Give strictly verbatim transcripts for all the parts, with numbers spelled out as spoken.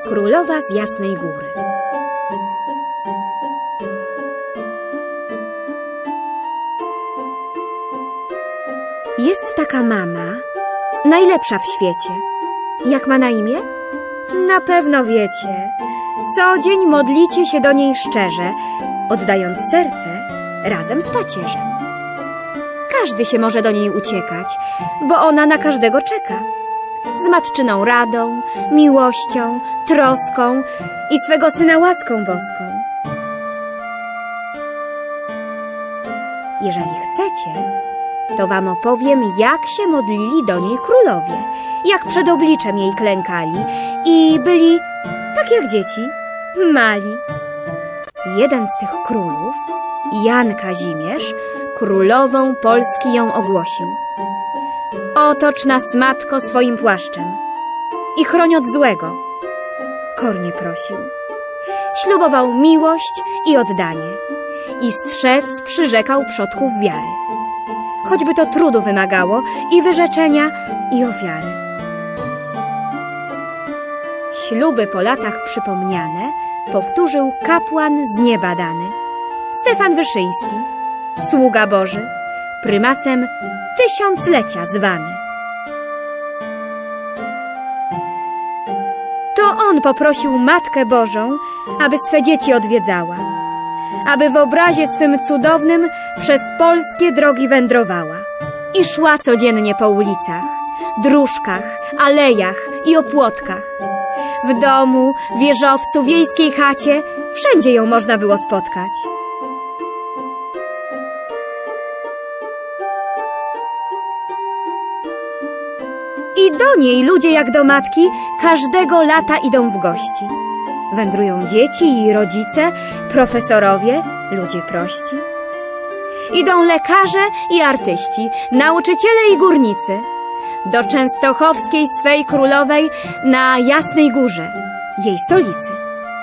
Królowa z Jasnej Góry. Jest taka mama, najlepsza w świecie. Jak ma na imię? Na pewno wiecie. Co dzień modlicie się do niej szczerze, oddając serce razem z pacierzem. Każdy się może do niej uciekać, bo ona na każdego czeka. Z matczyną radą, miłością, troską i swego Syna łaską boską. Jeżeli chcecie, to wam opowiem, jak się modlili do niej królowie, jak przed obliczem jej klękali i byli tak jak dzieci, mali. Jeden z tych królów, Jan Kazimierz, królową Polski ją ogłosił. Otocz nas, matko, swoim płaszczem i chroń od złego, kornie prosił. Ślubował miłość i oddanie i strzec przyrzekał przodków wiary, choćby to trudu wymagało i wyrzeczenia i ofiary. Śluby po latach przypomniane powtórzył kapłan z nieba dany, Stefan Wyszyński, sługa Boży, prymasem tysiąclecia zwany. To on poprosił Matkę Bożą, aby swe dzieci odwiedzała, aby w obrazie swym cudownym przez polskie drogi wędrowała i szła codziennie po ulicach, dróżkach, alejach i opłotkach. W domu, wieżowcu, wiejskiej chacie, wszędzie ją można było spotkać. I do niej ludzie jak do matki każdego lata idą w gości. Wędrują dzieci i rodzice, profesorowie, ludzie prości. Idą lekarze i artyści, nauczyciele i górnicy do częstochowskiej swej królowej na Jasnej Górze, jej stolicy.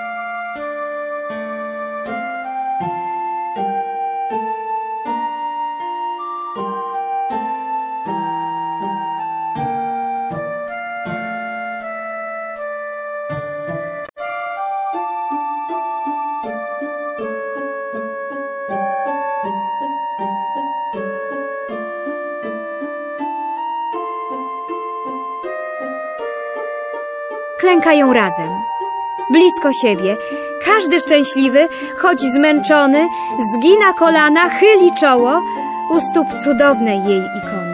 Klękają razem, blisko siebie, każdy szczęśliwy, choć zmęczony, zgina kolana, chyli czoło u stóp cudownej jej ikony.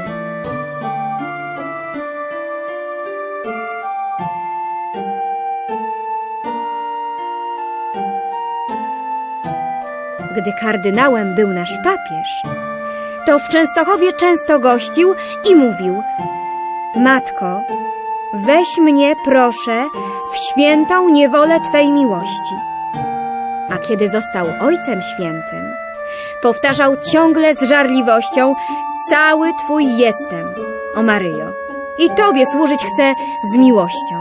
Gdy kardynałem był nasz papież, to w Częstochowie często gościł i mówił: Matko, weź mnie, proszę, w świętą niewolę Twej miłości. A kiedy został Ojcem Świętym, powtarzał ciągle z żarliwością: cały Twój jestem, o Maryjo, i Tobie służyć chcę z miłością.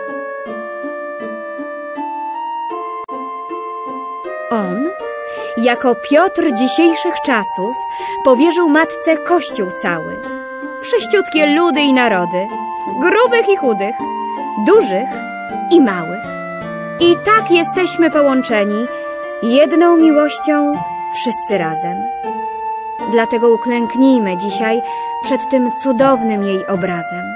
On, jako Piotr dzisiejszych czasów, powierzył Matce Kościół cały, wszyściutkie ludy i narody, grubych i chudych, dużych i małych. I tak jesteśmy połączeni jedną miłością wszyscy razem. Dlatego uklęknijmy dzisiaj przed tym cudownym jej obrazem.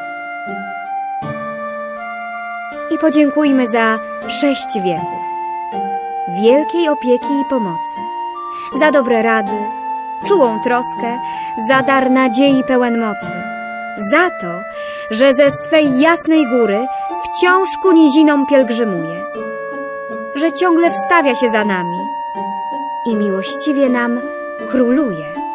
I podziękujmy za sześć wieków wielkiej opieki i pomocy, za dobre rady, czułą troskę, za dar nadziei pełen mocy, za to, że ze swej Jasnej Góry wciąż ku nizinom pielgrzymuje, że ciągle wstawia się za nami i miłościwie nam króluje.